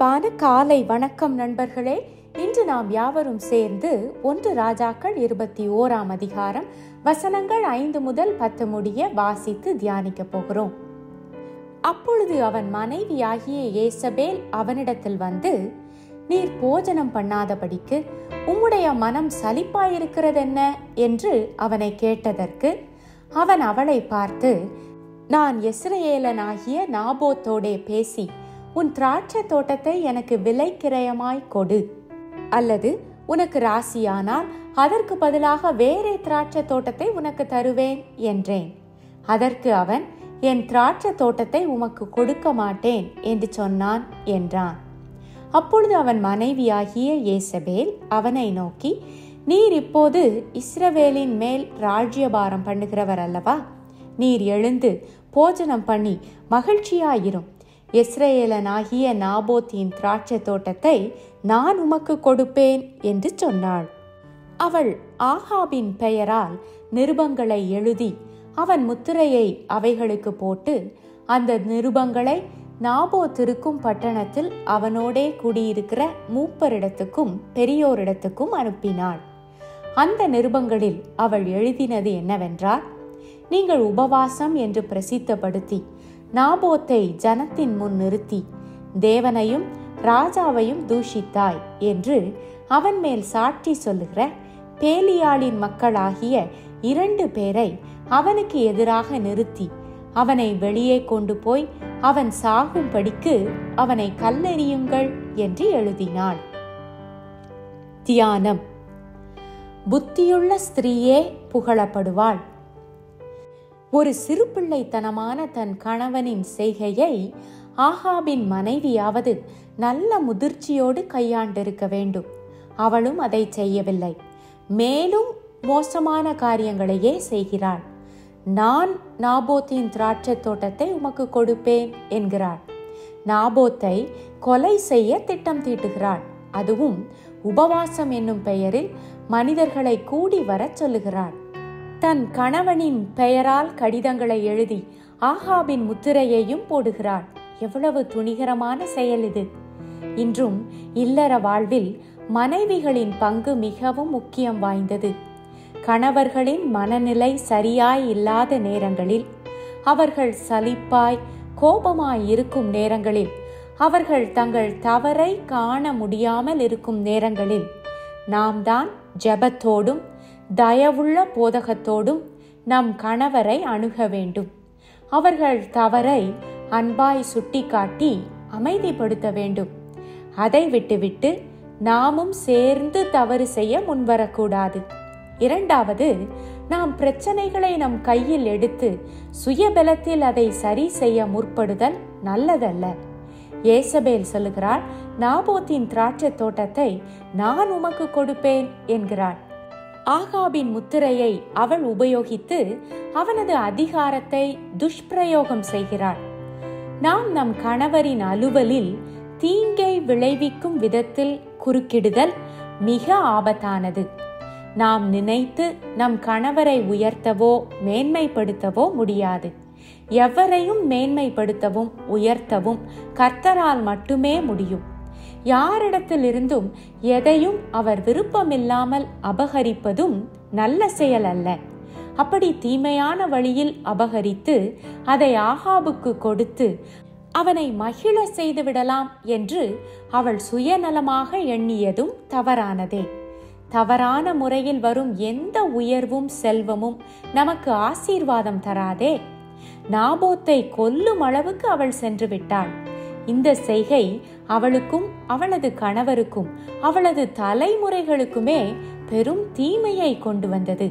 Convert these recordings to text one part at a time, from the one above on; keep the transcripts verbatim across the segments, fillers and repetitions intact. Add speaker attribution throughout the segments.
Speaker 1: அன்பான காலை வணக்கம் நண்பர்களே. இன்று நாம் யாவரும் சேர்ந்து ஒன்று ராஜாக்கள் இருபத்தி ஓராம் அதிகாரம் வசனங்கள் ஐந்து முதல் பத்து முடிய வாசித்து தியானிக்க போகிறோம். அப்பொழுது அவன் மனைவியாகிய ஏசபேல் அவனிடத்தில் வந்து, நீர் போஜனம் பண்ணாதபடிக்கு உம்முடைய மனம் சலிப்பாயிருக்கிறதென்ன என்று அவனை கேட்டதற்கு அவன் அவளை பார்த்து, நான் யெஸ்ரயேலனாகிய நாபோத்தோடே பேசி உன் திராட்சை தோட்டத்தை எனக்கு விலை கிரயமாய் கொடு, அல்லது உனக்கு ராசியானால் அதற்கு பதிலாக வேறே திராட்சை தோட்டத்தை உனக்கு தருவேன் என்றேன். அதற்கு அவன், என் திராட்சை தோட்டத்தை உமக்கு கொடுக்க மாட்டேன் என்று சொன்னான் என்றான். அப்பொழுது அவன் மனைவியாகிய ஏசபேல் அவனை நோக்கி, நீர் இப்போது இஸ்ரவேலின் மேல் ராஜ்யபாரம் பண்ணுகிறவர் அல்லவா? நீர் எழுந்து போஜனம் பண்ணி மகிழ்ச்சியாயிரும். யெஸ்ரயேலனாகிய நாபோத்தின் திராட்சை தோட்டத்தை நான் உமக்கு கொடுப்பேன் என்று சொன்னாள். அவள் ஆகாபின் பெயரால் நிருபங்களை எழுதி அவன் முத்திரையை அவைகளுக்கு போட்டு அந்த நிருபங்களை நாபோத்திருக்கும் பட்டணத்தில் அவனோடே குடியிருக்கிற மூப்பரிடத்துக்கும் பெரியோரிடத்துக்கும் அனுப்பினாள். அந்த நிருபங்களில் அவள் எழுதினது என்னவென்றால், நீங்கள் உபவாசம் என்று பிரசித்தப்படுத்தி நாபோத்தை ஜனத்தின் முன் நிறுத்தி தேவனையும் ராஜாவையும் தூஷித்தாய் என்று அவன் மேல் சாட்சி சொல்லுகிற பேலியாளின் மக்களாகிய இரண்டு பேரை அவனுக்கு எதிராக நிறுத்தி அவனை வெளியே கொண்டு போய் அவன் சாகும்படிக்கு அவனை கல்லெறியுங்கள் என்று எழுதினாள். தியானம். புத்தியுள்ள ஸ்திரீயே புகழப்படுவாள். ஒரு சிறு பிள்ளைத்தனமான தன் கணவனின் செய்கையை ஆகாபின் மனைவியாவது நல்ல முதிர்ச்சியோடு கையாண்டிருக்க வேண்டும். அவளும் அதை செய்யவில்லை. மேலும் மோசமான காரியங்களையே செய்கிறாள். நான் நாபோத்தின் திராட்சை தோட்டத்தை உமக்கு கொடுப்பேன் என்கிறாள். நாபோத்தை கொலை செய்ய திட்டம் தீட்டுகிறாள். அதுவும் உபவாசம் என்னும் பெயரில் மனிதர்களை கூடி வர சொல்லுகிறாள். தன் கணவனின் பெயரால் கடிதங்களை எழுதி ஆகாபின் முத்திரையையும் போடுகிறாள். எவ்வளவு துணிகரமான செயல் இது! இன்றும் இல்லற வாழ்வில் மனைவிகளின் பங்கு மிகவும் முக்கியம் வாய்ந்தது. கணவர்களின் மனநிலை சரியாய் இல்லாத நேரங்களில், அவர்கள் சலிப்பாய் கோபமாய் இருக்கும் நேரங்களில், அவர்கள் தங்கள் தவறை காண முடியாமல் இருக்கும் நேரங்களில் நாம் தான் ஜெபத்தோடும் தயவுள்ள போதகத்தோடும் நம் கணவரை அணுக வேண்டும். அவர்கள் தவறை அன்பாய் சுட்டிக்காட்டி அமைதிப்படுத்த வேண்டும். அதை விட்டுவிட்டு நாமும் சேர்ந்து தவறு செய்ய முன்வரக்கூடாது. இரண்டாவது, நாம் பிரச்சனைகளை நம் கையில் எடுத்து சுயபலத்தில் அதை சரி செய்ய முற்படுதல் நல்லதல்ல. ஏசபேல் சொல்லுகிறாள், நாபோத்தின் திராட்சை தோட்டத்தை நான் உமக்கு கொடுப்பேன் என்கிறாள். ஆகாபின் முத்திரையை அவள் உபயோகித்து அவனது அதிகாரத்தை துஷ்பிரயோகம் செய்கிறாள். நாம் நம் கணவரின் அலுவலில் தீங்கை விளைவிக்கும் விதத்தில் குறுக்கிடுதல் மிக ஆபத்தானது. நாம் நினைத்து நம் கணவரை உயர்த்தவோ மேன்மைப்படுத்தவோ முடியாது. எவரையும் மேன்மைப்படுத்தவும் உயர்த்தவும் கர்த்தரால் மட்டுமே முடியும். யாரிடத்தில் இருந்தும் எதையும் அவர் விருப்பமில்லாமல் அபகரிப்பதும் நல்ல செயல் அல்ல. அப்படி தீமையான வழியில் அபகரித்து அதை ஆகாபுக்கு கொடுத்து அவனை மகிழ செய்து விடலாம் என்று அவள் சுயநலமாக எண்ணியதும் தவறானதே. தவறான முறையில் வரும் எந்த உயர்வும் செல்வமும் நமக்கு ஆசீர்வாதம் தராதே. நாபோத்தை கொல்லும் அளவுக்கு அவள் சென்று விட்டாள். இந்த செய்கை அவளுக்கும் அவளது கணவருக்கும் அவளது தலைமுறைகளுக்குமே பெரும் தீமையை கொண்டு வந்தது.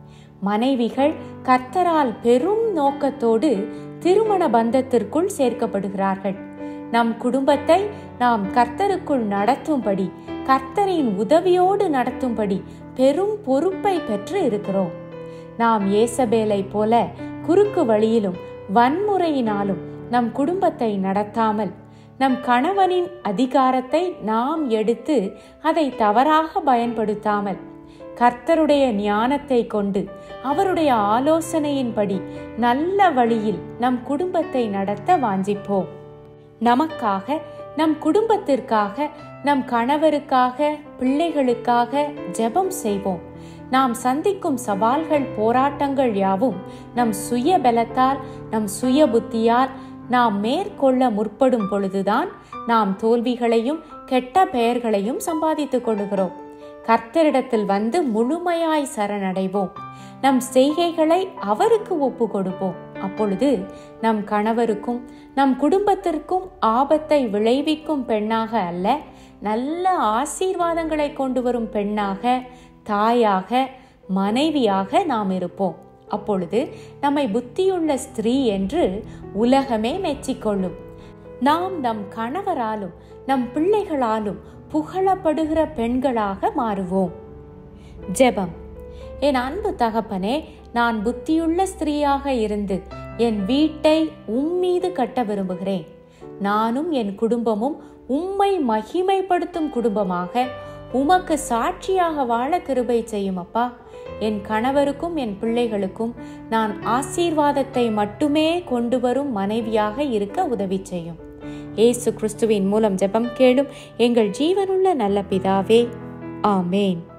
Speaker 1: மனைவிகள் கர்த்தரால் பெரும் நோக்கத்தோடு திருமண பந்தத்திற்குள் சேர்க்கப்படுகிறார்கள். நம் குடும்பத்தை நாம் கர்த்தருக்குள் நடத்தும்படி, கர்த்தரின் உதவியோடு நடத்தும்படி பெரும் பொறுப்பை பெற்று இருக்கிறோம். நாம் ஏசபேலை போல குறுக்கு வழியிலும் வன்முறையினாலும் நம் குடும்பத்தை நடத்தாமல், நம் கணவனின் அதிகாரத்தை நாம் எடுத்து அதை தவறாக பயன்படுத்தாமல், கர்த்தருடைய ஞானத்தை கொண்டு அவருடைய ஆலோசனையின்படி நல்ல வழியில் நம் குடும்பத்தை நடத்த வாஞ்சிப்போம். நமக்காக நம் குடும்பத்திற்காக, நம் கணவருக்காக, பிள்ளைகளுக்காக ஜெபம் செய்வோம். நாம் சந்திக்கும் சவால்கள், போராட்டங்கள் யாவும் நம் சுய பலத்தால், நம் சுய புத்தியால் நாம் மேற்கொள்ள முற்படும் பொழுதுதான் நாம் தோல்விகளையும் கெட்ட பெயர்களையும் சம்பாதித்துக் கொள்கிறோம். கர்த்தரிடத்தில் வந்து முழுமையாய் சரணடைவோம். நம் செய்கைகளை அவருக்கு ஒப்பு கொடுப்போம். அப்பொழுது நம் கணவருக்கும் நம் குடும்பத்திற்கும் ஆபத்தை விளைவிக்கும் பெண்ணாக அல்ல, நல்ல ஆசீர்வாதங்களை கொண்டு வரும் பெண்ணாக, தாயாக, மனைவியாக நாம் இருப்போம். அப்பொழுது நம்மை புத்தியுள்ள ஸ்திரீ என்று உலகமே மெச்சிக்கொள்ளும். நாம் நம் கணவராலும் நம் பிள்ளைகளாலும் புகழப்படுகிற பெண்களாக மாறுவோம். ஜெபம். என் அன்பு தகப்பனே, நான் புத்தியுள்ள ஸ்திரீயாக இருந்து என் வீட்டை உம்மீது கட்ட விரும்புகிறேன். நானும் என் குடும்பமும் உம்மை மகிமைப்படுத்தும் குடும்பமாக உமக்கு சாட்சியாக வாழ கிருபை செய்யும் அப்பா. என் கணவருக்கும் என் பிள்ளைகளுக்கும் நான் ஆசீர்வாதத்தை மட்டுமே கொண்டு வரும் மனைவியாக இருக்க உதவி செய்யும். இயேசு கிறிஸ்துவின் மூலம் ஜெபம் கேளும் எங்கள் ஜீவனுள்ள நல்ல பிதாவே. ஆமேன்.